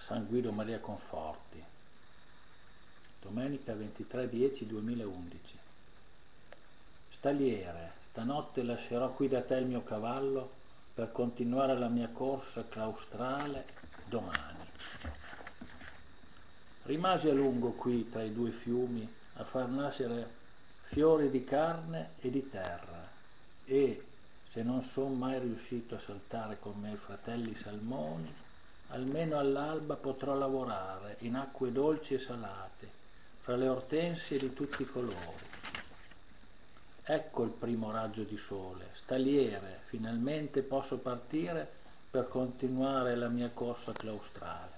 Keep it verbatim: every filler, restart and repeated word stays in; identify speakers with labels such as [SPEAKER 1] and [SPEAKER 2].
[SPEAKER 1] San Guido Maria Conforti, domenica ventitré dieci duemilaundici. Staliere, stanotte lascerò qui da te il mio cavallo per continuare la mia corsa claustrale domani. Rimasi a lungo qui tra i due fiumi a far nascere fiori di carne e di terra e, se non son mai riuscito a saltare con miei fratelli salmoni, almeno all'alba potrò lavorare in acque dolci e salate, fra le ortensie di tutti i colori. Ecco il primo raggio di sole, staliere, finalmente posso partire per continuare la mia corsa claustrale.